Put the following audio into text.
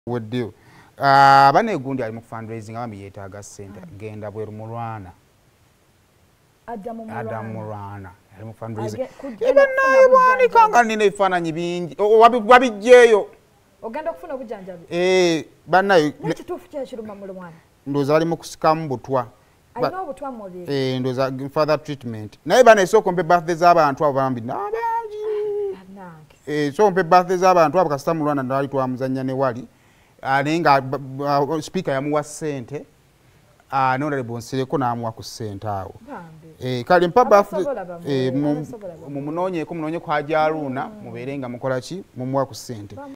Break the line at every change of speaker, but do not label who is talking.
Weddeo. Bane gundi ali mu fundraising abami yeetaaga ssente genda bweru Mulwana. Adam Mulwana. Ali mu fundraising. Eba naye bwanika nga nina ebifaananyi bingi. Wabijjeeyo.
Ogenda kufuna obujanjabi.
Banaye.
Nekituufu kyekiruma Mulwana.
Ndowooza ali mu kusikamu butwa.
Alina obutwa mu mubiri.
Ndowooza further treatment. Naye bane esooka mpe birthday z'abantu abo bambi n'abangi. So mpe birthday z'abantu abo kasita Mulwana ndali twamuzannya ne wali. Nenga speaker yamuwa ssente nonale bonsireko n'amuwa ku ssente awo kale mpa birthday mumunoonyeko munoonye kwa Jaluna mubeere nga mukola ki mumuwa ku ssente.